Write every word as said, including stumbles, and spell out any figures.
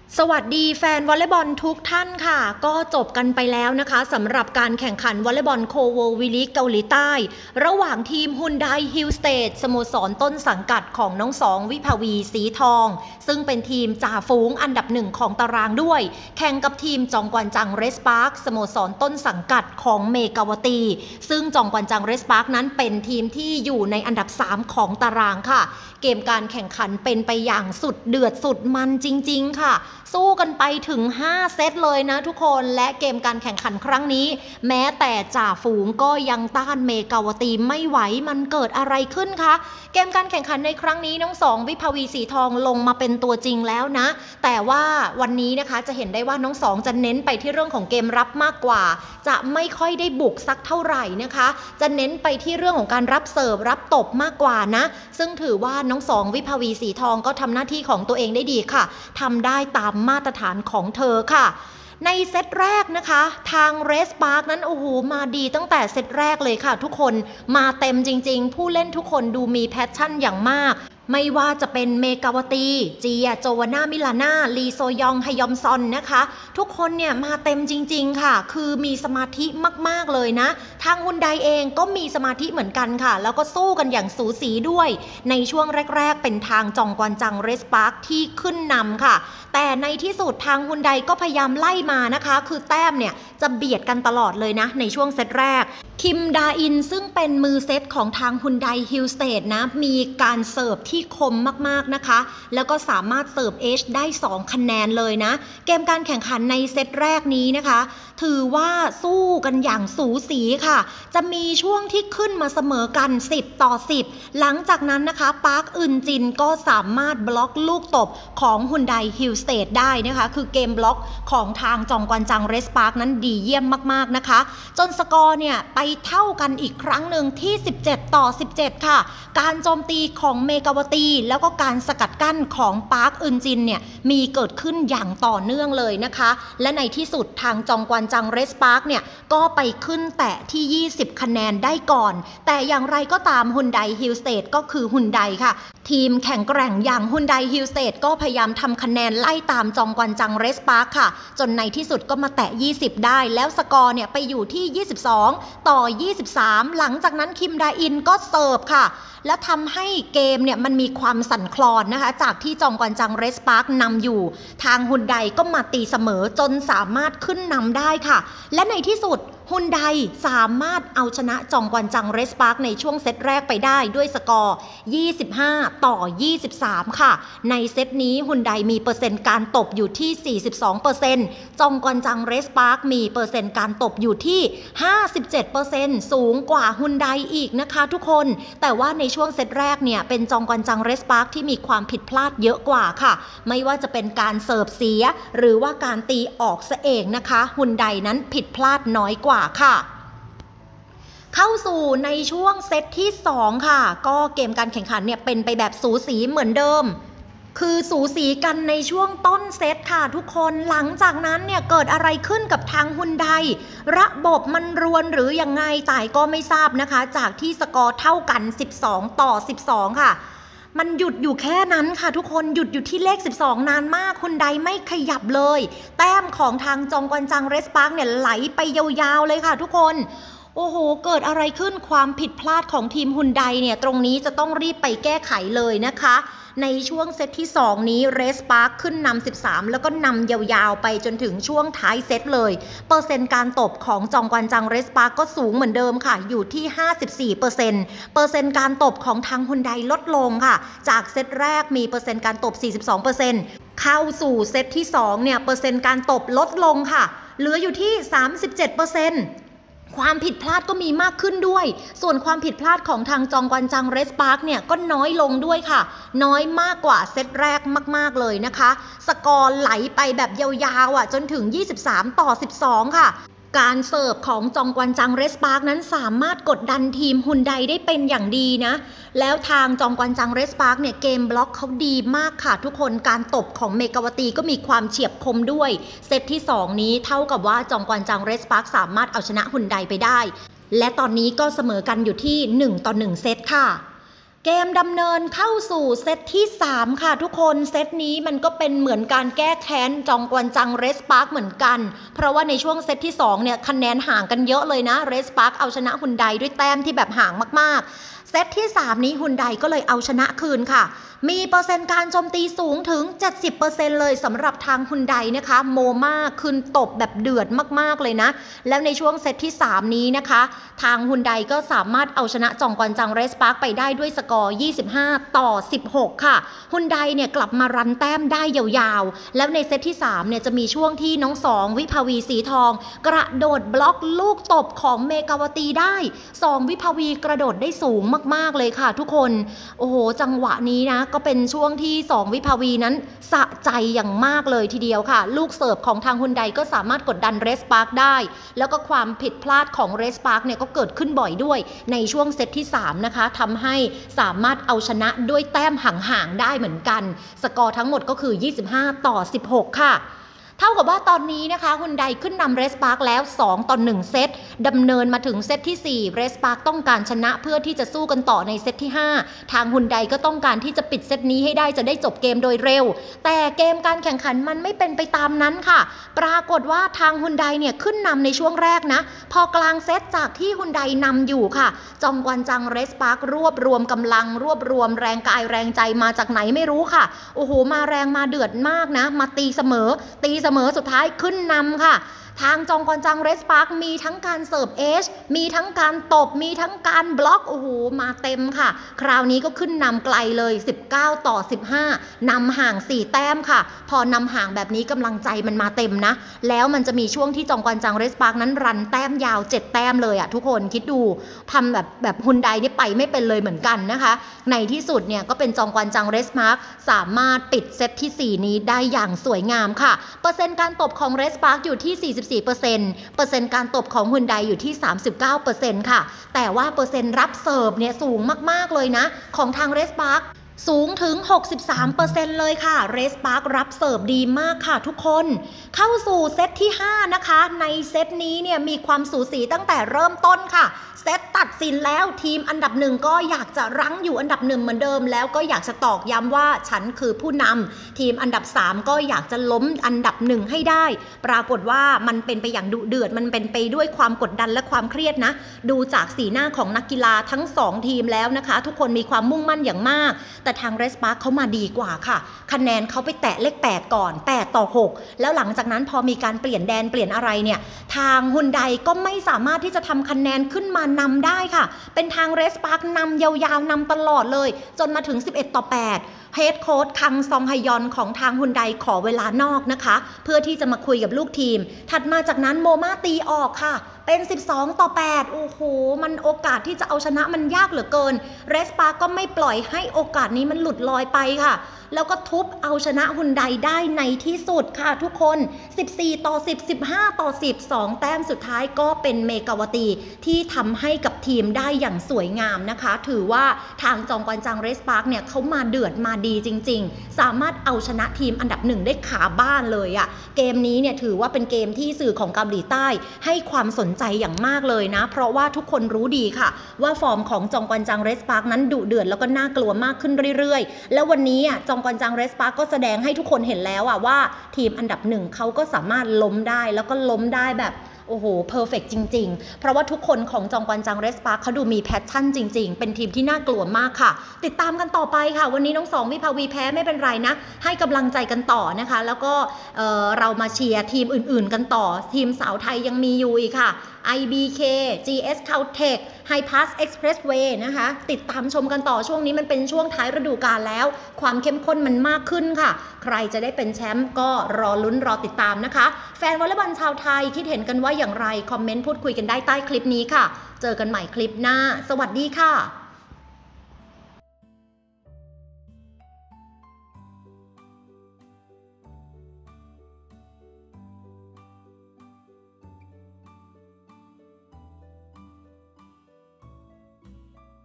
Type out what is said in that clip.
สวัสดีแฟนวอลเลย์บอลทุกท่านค่ะก็จบกันไปแล้วนะคะสำหรับการแข่งขันวอลเลย์บอลโคโววิลิกเกาหลีใต้ระหว่างทีมฮุนไดฮิลสเตทสโมสรต้นสังกัดของน้องสองวิภาวีสีทองซึ่งเป็นทีมจ่าฝูงอันดับหนึ่งของตารางด้วยแข่งกับทีมจองกวนจังเรสปาร์คสโมสรต้นสังกัดของเมกาวตีซึ่งจองกวนจังเรสปาร์คนั้นเป็นทีมที่อยู่ในอันดับสามของตารางค่ะเกมการแข่งขันเป็นไปอย่างสุดเดือดสุดมันจริงๆค่ะสู้กันไปถึงห้าเซตเลยนะทุกคนและเกมการแข่งขันครั้งนี้แม้แต่จ่าฝูงก็ยังต้านเมกาวตีไม่ไหวมันเกิดอะไรขึ้นคะเกมการแข่งขันในครั้งนี้น้องสองวิภาวีสีทองลงมาเป็นตัวจริงแล้วนะแต่ว่าวันนี้นะคะจะเห็นได้ว่าน้องสองจะเน้นไปที่เรื่องของเกมรับมากกว่าจะไม่ค่อยได้บุกสักเท่าไหร่นะคะจะเน้นไปที่เรื่องของการรับเสิร์ฟรับตบมากกว่านะซึ่งถือว่าน้องสองวิภาวีสีทองก็ทำหน้าที่ของตัวเองได้ดีค่ะทำได้ตามมาตรฐานของเธอค่ะในเซตแรกนะคะทางเรสปาร์คนั้นโอ้โหมาดีตั้งแต่เซตแรกเลยค่ะทุกคนมาเต็มจริงๆผู้เล่นทุกคนดูมีแพชชั่นอย่างมากไม่ว่าจะเป็นเมกาวตีเจียโจวาน่ามิลาน่าลีโซยองฮยอมซอนนะคะทุกคนเนี่ยมาเต็มจริงๆค่ะคือมีสมาธิมากๆเลยนะทางฮุนไดเองก็มีสมาธิเหมือนกันค่ะแล้วก็สู้กันอย่างสูสีด้วยในช่วงแรกๆเป็นทางจองกวนจังเรสปาร์คที่ขึ้นนำค่ะแต่ในที่สุดทางฮุนไดก็พยายามไล่มานะคะคือแต้มเนี่ยจะเบียดกันตลอดเลยนะในช่วงเซตแรกคิมดาอินซึ่งเป็นมือเซตของทางฮุนไดฮิลสเตทนะมีการเสิร์ฟที่คมมากๆนะคะแล้วก็สามารถเสิร์ฟเอชได้สองคะแนนเลยนะเกมการแข่งขันในเซตแรกนี้นะคะถือว่าสู้กันอย่างสูสีค่ะจะมีช่วงที่ขึ้นมาเสมอกันสิบต่อสิบหลังจากนั้นนะคะปาร์คอึนจินก็สามารถบล็อกลูกตบของฮุนไดฮิลสเตทได้นะคะคือเกมบล็อกของทางจองกวนจังเรสปาร์คนั้นดีเยี่ยมมากๆนะคะจนสกอร์เนี่ยไปเท่ากันอีกครั้งหนึ่งที่สิบเจ็ดต่อสิบเจ็ดค่ะการโจมตีของเมกาวตีแล้วก็การสกัดกั้นของปาร์คอึนจินเนี่ยมีเกิดขึ้นอย่างต่อเนื่องเลยนะคะและในที่สุดทางจองกวนจังเรสปาร์คเนี่ยก็ไปขึ้นแตะที่ยี่สิบคะแนนได้ก่อนแต่อย่างไรก็ตามฮุนไดฮิลสเตทก็คือฮุนไดค่ะทีมแข่งแกร่งอย่างฮุนไดฮิลสเตทก็พยายามทำคะแนนไล่ตามจองกวนจังเรสปาร์คค่ะจนในที่สุดก็มาแตะยี่สิบได้แล้วสกอร์เนี่ยไปอยู่ที่ยี่สิบสองต่อยี่สิบสามหลังจากนั้นคิมดาอินก็เสิร์ฟค่ะและทำให้เกมเนี่ยมันมีความสั่นคลอนนะคะจากที่จองกวนจังเรสปาร์คนำอยู่ทางฮุนไดก็มาตีเสมอจนสามารถขึ้นนำได้ค่ะและในที่สุดฮุนไดสามารถเอาชนะจองกวนจังเรสปาร์คในช่วงเซตแรกไปได้ด้วยสกอร์ยี่สิบห้าต่อยี่สิบสามค่ะในเซตนี้ฮุนไดมีเปอร์เซ็นต์การตบอยู่ที่ สี่สิบสองเปอร์เซ็นต์ จองกวนจังเรสปาร์คมีเปอร์เซ็นต์การตบอยู่ที่ ห้าสิบเจ็ดเปอร์เซ็นต์ สูงกว่าฮุนไดอีกนะคะทุกคนแต่ว่าในช่วงเซตแรกเนี่ยเป็นจองกวนจังเรสปาร์คที่มีความผิดพลาดเยอะกว่าค่ะไม่ว่าจะเป็นการเสิร์ฟเสียหรือว่าการตีออกซะเองนะคะฮุนไดนั้นผิดพลาดน้อยกว่าค่ะเข้าสู่ในช่วงเซตที่สองค่ะก็เกมการแข่งขันเนี่ยเป็นไปแบบสูสีเหมือนเดิมคือสูสีกันในช่วงต้นเซตค่ะทุกคนหลังจากนั้นเนี่ยเกิดอะไรขึ้นกับทางฮุนไดระบบมันรวนหรือยังไงต่ายก็ไม่ทราบนะคะจากที่สกอร์เท่ากันสิบสองต่อสิบสองค่ะมันหยุดอยู่แค่นั้นค่ะทุกคนหยุดอยู่ที่เลขสิบสองนานมากฮุนไดไม่ขยับเลยแต้มของทางจองกวนจังเรสปาร์คเนี่ยไหลไปยาวๆเลยค่ะทุกคนโอ้โหเกิดอะไรขึ้นความผิดพลาดของทีมฮุนไดเนี่ยตรงนี้จะต้องรีบไปแก้ไขเลยนะคะในช่วงเซตที่สองนี้เรสปาร์คขึ้นนำสิบสามแล้วก็นำยาวๆไปจนถึงช่วงท้ายเซตเลยเปอร์เซ็นต์การตบของจองกวนจังเรสปาร์คก็สูงเหมือนเดิมค่ะอยู่ที่ ห้าสิบสี่เปอร์เซ็นต์ เปอร์เซ็นต์การตบของทางฮุนไดลดลงค่ะจากเซตแรกมีเปอร์เซ็นต์การตบ สี่สิบสองเปอร์เซ็นต์ เข้าสู่เซตที่สองเนี่ยเปอร์เซ็นต์การตบลดลงค่ะเหลืออยู่ที่ สามสิบเจ็ดเปอร์เซ็นต์ความผิดพลาดก็มีมากขึ้นด้วยส่วนความผิดพลาดของทางจองกวนจังเรสปาร์คเนี่ยก็น้อยลงด้วยค่ะน้อยมากกว่าเซตแรกมากๆเลยนะคะสกอร์ไหลไปแบบยาวๆอ่ะจนถึงยี่สิบสามต่อสิบสองค่ะการเสิร์ฟของจองกวนจังเรสปาร์คนั้นสามารถกดดันทีมฮุนไดได้เป็นอย่างดีนะแล้วทางจองกวนจังเรสปาร์คเนี่ยเกมบล็อกเขาดีมากค่ะทุกคนการตบของเมกาวตีก็มีความเฉียบคมด้วยเซตที่สองนี้เท่ากับว่าจองกวนจังเรสปาร์คสามารถเอาชนะฮุนไดไปได้และตอนนี้ก็เสมอกันอยู่ที่หนึ่งต่อหนึ่งเซตค่ะเกมดำเนินเข้าสู่เซตที่สามค่ะทุกคนเซตนี้มันก็เป็นเหมือนการแก้แค้นจองกวนจังเรสปาร์คเหมือนกันเพราะว่าในช่วงเซตที่สองเนี่ยคะแนนห่างกันเยอะเลยนะเรสปาร์คเอาชนะฮุนไดด้วยแต้มที่แบบห่างมากๆเซตที่สามนี้ฮุนไดก็เลยเอาชนะคืนค่ะมีเปอร์เซ็นต์การโจมตีสูงถึง เจ็ดสิบเปอร์เซ็นต์ เลยสำหรับทางฮุนไดนะคะโมมาคืนตบแบบเดือดมากๆเลยนะแล้วในช่วงเซตที่สามนี้นะคะทางฮุนไดก็สามารถเอาชนะจองกวนจังเรสปาร์คไปได้ด้วยสกอร์ยี่สิบห้าต่อสิบหกค่ะฮุนไดเนี่ยกลับมารันแต้มได้ยาวๆแล้วในเซตที่สามเนี่ยจะมีช่วงที่น้องสองวิภาวีสีทองกระโดดบล็อกลูกตบของเมกาวตีได้สองวิภาวีกระโดดได้สูงมากๆเลยค่ะทุกคนโอ้โหจังหวะนี้นะก็เป็นช่วงที่สองวิภาวีนั้นสะใจอย่างมากเลยทีเดียวค่ะลูกเสิร์ฟของทางฮุนไดก็สามารถกดดันเรสปาร์คได้แล้วก็ความผิดพลาดของเรสปาร์คเนี่ยก็เกิดขึ้นบ่อยด้วยในช่วงเซตที่สามนะคะทำให้สามารถเอาชนะด้วยแต้มห่างๆได้เหมือนกันสกอร์ทั้งหมดก็คือยี่สิบห้าต่อสิบหกค่ะเท่ากับว่าตอนนี้นะคะฮุนไดขึ้นนำเรสปาร์คแล้วสองต่อหนึ่งเซตดำเนินมาถึงเซตที่สี่เรสปาร์คต้องการชนะเพื่อที่จะสู้กันต่อในเซตที่ห้าทางฮุนไดก็ต้องการที่จะปิดเซตนี้ให้ได้จะได้จบเกมโดยเร็วแต่เกมการแข่งขันมันไม่เป็นไปตามนั้นค่ะปรากฏว่าทางฮุนไดเนี่ยขึ้นนำในช่วงแรกนะพอกลางเซตจากที่ฮุนไดนำอยู่ค่ะจองกวนจังเรสปาร์ครวบรวมกำลังรวบรวมแรงกายแรงใจมาจากไหนไม่รู้ค่ะโอ้โหมาแรงมาเดือดมากนะมาตีเสมอตีเสมอสุดท้ายขึ้นนำค่ะทางจองกวนจังเรสปาร์คมีทั้งการเสิร์ฟเอชมีทั้งการตบมีทั้งการบล็อกโอ้โหมาเต็มค่ะคราวนี้ก็ขึ้นนำไกลเลยสิบเก้าต่อสิบห้านำห่างสี่แต้มค่ะพอนำห่างแบบนี้กำลังใจมันมาเต็มนะแล้วมันจะมีช่วงที่จองกวนจังเรสปาร์คนั้นรันแต้มยาวเจ็ดแต้มเลยอะทุกคนคิดดูทำแบบแบบฮุนไดนี่ไปไม่เป็นเลยเหมือนกันนะคะในที่สุดเนี่ยก็เป็นจองกวนจังเรสปาร์คสามารถปิดเซตที่สี่นี้ได้อย่างสวยงามค่ะเปอร์เซ็นต์การตบของเรสปาร์คอยู่ที่สี่สิบสี่เปอร์เซ็นต์ เปอร์เซ็นต์การตบของฮุนไดอยู่ที่ สามสิบเก้าเปอร์เซ็นต์ ค่ะแต่ว่าเปอร์เซ็นต์รับเสิร์ฟเนี่ยสูงมากๆเลยนะของทางเรสปาร์คสูงถึง หกสิบสามเปอร์เซ็นต์ เลยค่ะเรสปาร์ครับเสิร์ฟดีมากค่ะทุกคนเข้าสู่เซตที่ห้านะคะในเซตนี้เนี่ยมีความสูสีตั้งแต่เริ่มต้นค่ะเซตตัดสินแล้วทีมอันดับหนึ่งก็อยากจะรั้งอยู่อันดับหนึ่งเหมือนเดิมแล้วก็อยากจะตอกย้ำว่าฉันคือผู้นำทีมอันดับสามก็อยากจะล้มอันดับหนึ่งให้ได้ปรากฏว่ามันเป็นไปอย่างดุเดือดมันเป็นไปด้วยความกดดันและความเครียดนะดูจากสีหน้าของนักกีฬาทั้งสองทีมแล้วนะคะทุกคนมีความมุ่งมั่นอย่างมากแต่ทางเรสปาร์คเขามาดีกว่าค่ะคะแนนเขาไปแตะเลขแปดก่อนแปดต่อหกแล้วหลังจากนั้นพอมีการเปลี่ยนแดนเปลี่ยนอะไรเนี่ยทางฮุนไดก็ไม่สามารถที่จะทำคะแนนขึ้นมานำได้ค่ะเป็นทางเรสปาร์คนำยาวๆนำตลอดเลยจนมาถึงสิบเอ็ดต่อแปดเฮดโค้ชคังซองฮยอนของทางฮุนไดขอเวลานอกนะคะเพื่อที่จะมาคุยกับลูกทีมถัดมาจากนั้นโมมาตีออกค่ะเป็นสิบสองต่อแปดโอ้โหมันโอกาสที่จะเอาชนะมันยากเหลือเกินเรสปาร์ก็ไม่ปล่อยให้โอกาสนี้มันหลุดลอยไปค่ะแล้วก็ทุบเอาชนะฮุนไดได้ในที่สุดค่ะทุกคนสิบสี่ต่อสิบ สิบห้าต่อสิบ สองแต้มสุดท้ายก็เป็นเมกาวตีที่ทำให้กับทีมได้อย่างสวยงามนะคะถือว่าทางจองกวนจังเรสปาร์คเนี่ยเขามาเดือดมาดีจริงๆสามารถเอาชนะทีมอันดับหนึ่งได้ขาบ้านเลยอะเกมนี้เนี่ยถือว่าเป็นเกมที่สื่อของเกาหลีใต้ให้ความสนใจอย่างมากเลยนะเพราะว่าทุกคนรู้ดีค่ะว่าฟอร์มของจองกวนจังเรสปาร์คนั้นดุเดือดแล้วก็น่ากลัวมากขึ้นเรื่อยๆแล้ววันนี้อ่ะจองกวนจังเรสปาร์คก็แสดงให้ทุกคนเห็นแล้วอ่ะว่าทีมอันดับหนึ่งเขาก็สามารถล้มได้แล้วก็ล้มได้แบบโอ้โหเพอร์เฟกต์จริงๆเพราะว่าทุกคนของจองกวนจังเรสปาร์คเขาดูมีแพชชั่นจริงๆเป็นทีมที่น่ากลัวมากค่ะติดตามกันต่อไปค่ะวันนี้น้องสองวิภาวีแพ้ไม่เป็นไรนะให้กำลังใจกันต่อนะคะแล้วก็เอ่อเรามาเชียร์ทีมอื่นๆกันต่อทีมสาวไทยยังมีอยู่อีกค่ะ ไอ บี เค จี เอส Caltech Hi-Pass Expressway นะคะติดตามชมกันต่อช่วงนี้มันเป็นช่วงท้ายฤดูกาลแล้วความเข้มข้นมันมากขึ้นค่ะใครจะได้เป็นแชมป์ก็รอลุ้นรอติดตามนะคะแฟนวอลเลย์บอลชาวไทยคิดเห็นกันว่าอย่างไรคอมเมนต์พูดคุยกันได้ใต้คลิปนี้ค่ะเจอกันใหม่คลิปหน้าสวัสดีค่ะ